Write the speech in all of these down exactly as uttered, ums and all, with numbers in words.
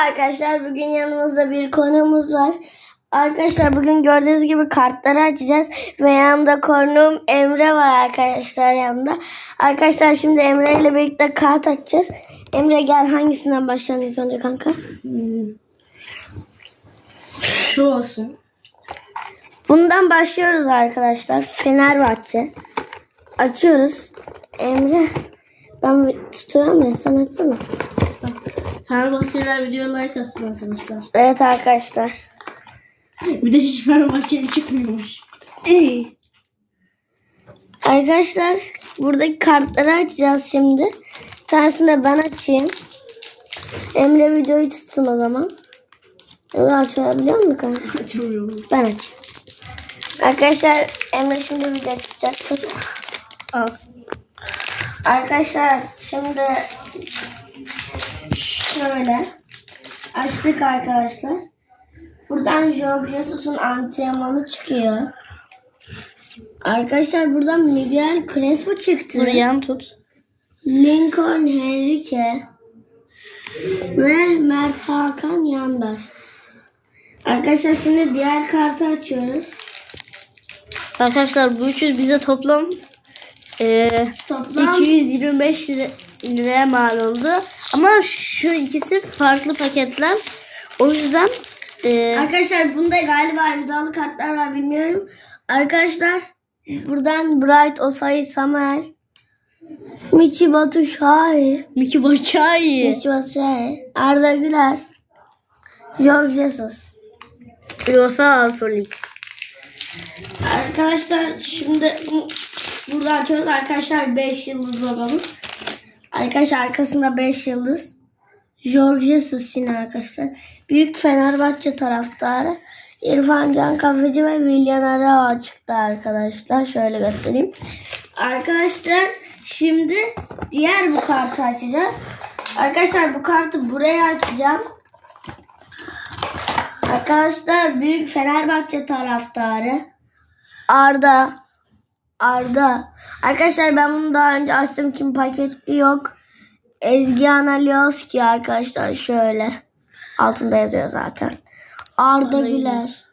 Arkadaşlar bugün yanımızda bir konuğumuz var. Arkadaşlar bugün gördüğünüz gibi kartları açacağız. Ve yanımda konuğum Emre var arkadaşlar yanında. Arkadaşlar şimdi Emre ile birlikte kart açacağız. Emre gel, hangisinden başlayalım ilk önce kanka? Hmm. Şu olsun. Bundan başlıyoruz arkadaşlar. Fenerbahçe. Açıyoruz. Emre ben tutuyorum ya, sen açsana. Fenerbahçeler video like atsın arkadaşlar. Evet arkadaşlar. Bir de hiç Fenerbahçeli çıkmıyormuş. İyi. Arkadaşlar buradaki kartları açacağız şimdi. Bir tanesini de ben açayım. Emre videoyu tutsun o zaman. Emre açabiliyor musun kanka? Açamıyorum. Ben açayım. Arkadaşlar Emre şimdi video tutacak. Tut. Al. Arkadaşlar şimdi şöyle açtık arkadaşlar. Buradan Jorge Jesus'un antrenmanı çıkıyor. Arkadaşlar buradan Miguel Crespo çıktı. Buraya tut. Lincoln Henrique ve Mert Hakan Yandar. Arkadaşlar şimdi diğer kartı açıyoruz. Arkadaşlar bu üçü bize toplam e, Toplam iki yüz yirmi beş lira, liraya mal oldu. Ama şu ikisi farklı paketler. O yüzden e, arkadaşlar bunda galiba imzalı kartlar var, bilmiyorum. Arkadaşlar buradan Bright Osayi Samuel, Michi Batshuayi, Miki Batshuayi, Michi Batshuayi, Arda Güler, Jorge Jesus. UEFA Avrupa Lig. Arkadaşlar şimdi burada açıyoruz arkadaşlar, beş yıldız logomu. Arkadaşlar arkasında beş yıldız. Jorge Jesus yine arkadaşlar. Büyük Fenerbahçe taraftarı İrfan Can Kahveci ve Willian Arao çıktı arkadaşlar. Şöyle göstereyim. Arkadaşlar şimdi diğer bu kartı açacağız. Arkadaşlar bu kartı buraya açacağım. Arkadaşlar büyük Fenerbahçe taraftarı Arda Arda. Arkadaşlar ben bunu daha önce açtığım için paketli yok. Ezgi Analioski arkadaşlar, şöyle altında yazıyor zaten. Arda, Arda Güler.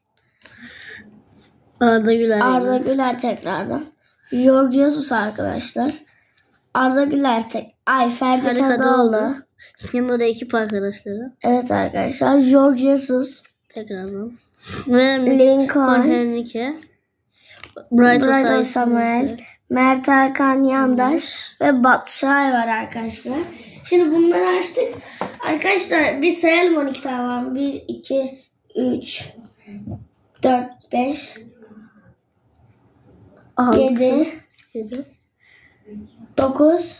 Arda Güler. Arda Güler tekrardan. Jorge Jesus arkadaşlar. Arda Güler tek. Ay Ferdi Kadıoğlu. Yanında da ekip arkadaşları. Evet arkadaşlar. Jorge Jesus. Tekrardan. Ve Lincoln Henrique. Bright Samuel. Samuel. Mert Hakan Yandaş ve Batshuayi var arkadaşlar. Şimdi bunları açtık. Arkadaşlar bir sayalım, on iki tane var mı? bir, iki, üç, dört, beş, yedi, dokuz.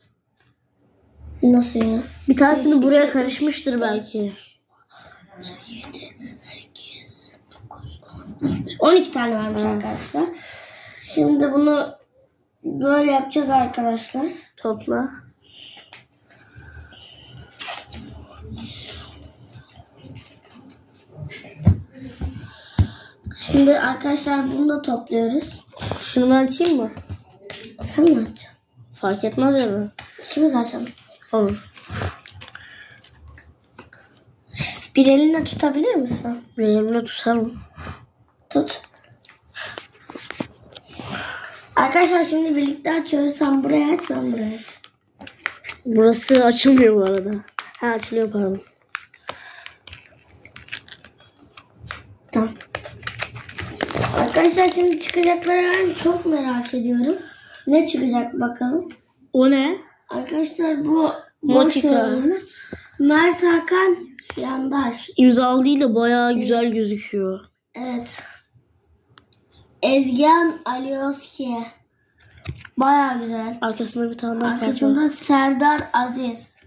Nasıl ya? Bir tanesini buraya karışmıştır belki. yedi, sekiz, dokuz, on. on iki tane varmış arkadaşlar. Şimdi bunu böyle yapacağız arkadaşlar. Topla. Şimdi arkadaşlar bunu da topluyoruz. Şunu ben açayım mı? Sen mi açacaksın? Fark etmez ya da. İkimiz açalım. Olur. Bir elinle tutabilir misin? Bir elimle tutarım. Tut. Arkadaşlar şimdi birlikte açıyoruz. Sen buraya aç, ben buraya aç. Burası açılmıyor bu arada. Ha, açılıyor pardon. Tamam. Arkadaşlar şimdi çıkacakları ben çok merak ediyorum. Ne çıkacak bakalım. O ne? Arkadaşlar bu Motika. Mert Hakan Yandaş. İmzalı değil de bayağı güzel gözüküyor. Evet. Ezgihan Alioski. Bayağı güzel. Arkasında bir tane daha Arkasında kartı. Serdar Aziz.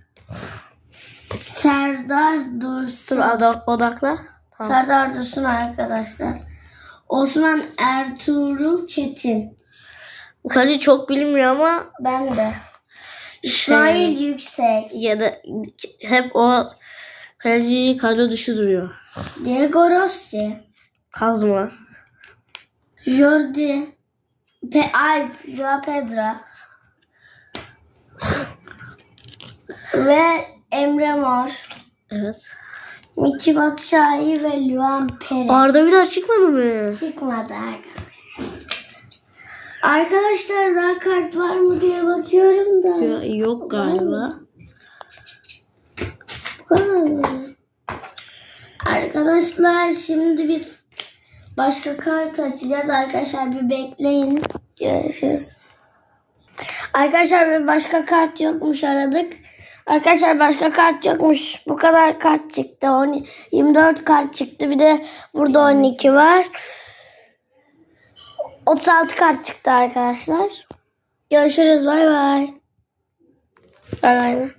Serdar Dursun. Dur odak, odakla. Tamam. Serdar Dursun arkadaşlar. Osman Ertuğrul Çetin. Bu kaleci çok bilinmiyor ama Ben de. İsmail şey, Yüksek. ya da hep o kaleci kadro dışı duruyor. Diego Rossi. Kazma. Jordi. Pe Alp. Joao Pedro. Ve Emre Mor. Evet. Michy Batshuayi ve Luan Perez. Arda Güler çıkmadı mı? Çıkmadı arkadaşlar. Arkadaşlar daha kart var mı diye bakıyorum da. Ya, yok galiba. Bu kadar mı? Arkadaşlar şimdi biz başka kart açacağız. Arkadaşlar bir bekleyin. Görüşürüz. Arkadaşlar bir başka kart yokmuş, aradık. Arkadaşlar başka kart yokmuş. Bu kadar kart çıktı. yirmi dört kart çıktı. Bir de burada on iki var. otuz altı kart çıktı arkadaşlar. Görüşürüz. Bay bay. Bay bay.